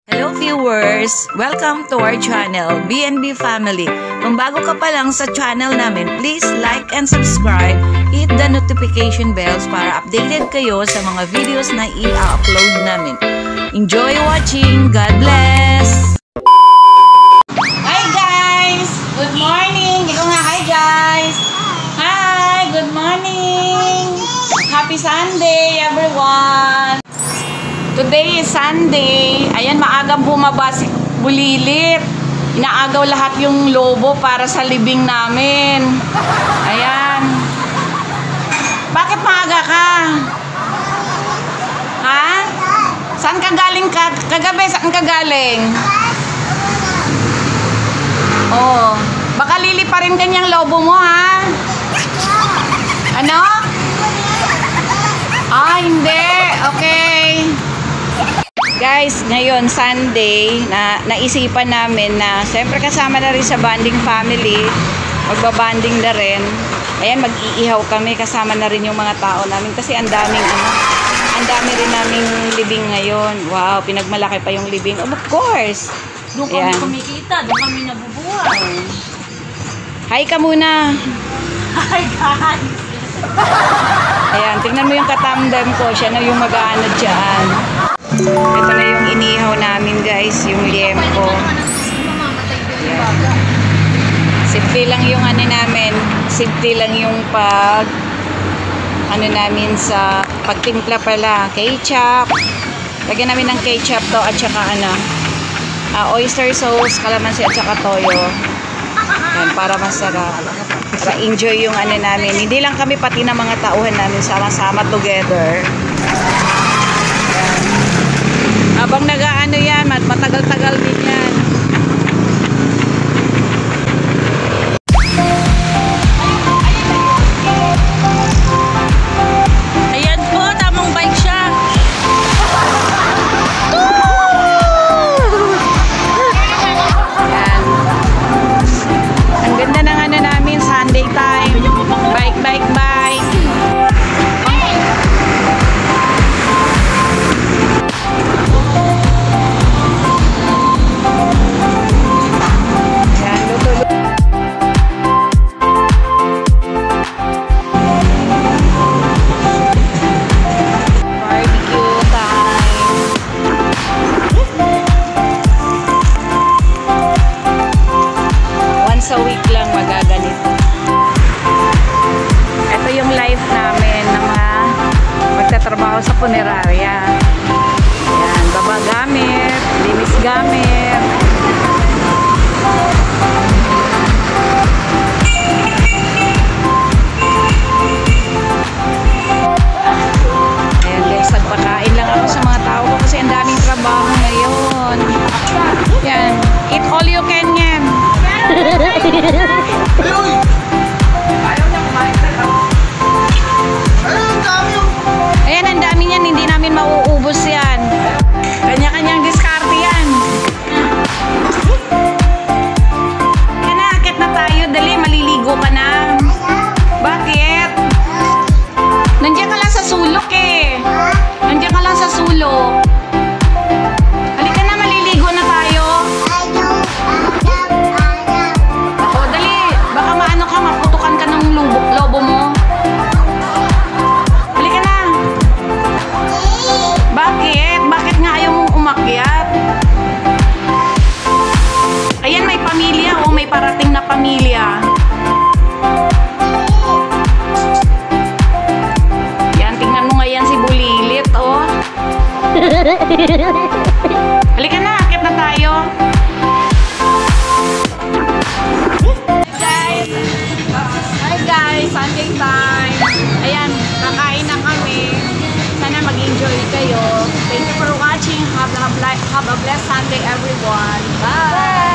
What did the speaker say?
Hello viewers! Welcome to our channel, BNB Family. Kung bago ka pa lang sa channel namin, please like and subscribe. Hit the notification bells para updated kayo sa mga videos na i-upload namin. Enjoy watching! God bless! Hi guys! Good morning! Ikaw nga, hi guys! Hi! Good morning! Happy Sunday everyone! Today is Sunday. Ayan, maagang bumaba si Bulilit. Inaagaw lahat yung lobo para sa libing namin. Ayan. Bakit maaga ka? Ha? Saan ka galing ka? Kagabi, saan ka galing? Oh, baka liliparin kanyang lobo mo, ha? Ano? Ah, hindi. Okay. Guys, ngayon Sunday, naisipan namin na siyempre kasama na rin sa bonding family, magbabanding na rin. Ayan, mag-iihaw kami, kasama na rin yung mga tao namin kasi ang dami rin naming libing ngayon. Wow, pinagmalaki pa yung libing. Of course. Doon kami kumikita, doon kami nabubuhay. Hi ka muna. Hi guys! Ayan, tingnan mo yung katamdam ko, siya na yung mag-aano dyan. Ito na yung inihaw namin guys, yung liempo. Yan. Simple lang yung ano namin, simple lang yung namin sa pagtimpla pala, ketchup. Lagyan namin ng ketchup to at saka oyster sauce, kalamansi at saka toyo. Yan, para masarap. Para enjoy yung namin. Hindi lang kami, pati na mga tauhan namin sama-sama together. Habang nag-aano yan, matagal-tagal din yan. Ayan po, tamang bike siya. Yan. Ang ganda ng namin, Sunday time. Bike, bike, bike. Sa week lang magaganito. Ito yung life namin na magtatrabaho sa punerarya. Ayan, baba gamit, linis gamit. Ayan guys, nagpakain lang ako sa mga tao ko kasi ang daming trabaho ngayon. Yan, eat all you can yan. Ayan, ang dami niyan, hindi namin mauubos yan. Kanya-kanyang diskarte yan. Ayan na, akit na tayo. Dali, maliligo ka na. Bakit? Nandiyan ka lang sa sulok eh. Nandiyan ka lang sa sulok. Halika na, maliligo na tayo. Maputukan ka ng lobo mo. Halika na. Bakit? Bakit nga ayaw mong umakyat? Ayan, may pamilya o may parating na pamilya. Yan, tingnan mo nga yan si Bulilit, oh. Halika na, akyat na tayo. Hi guys, Sunday time. Ayan, kakain na kami. Sana mag-enjoy kayo. Thank you for watching. Have a blessed Sunday everyone. Bye!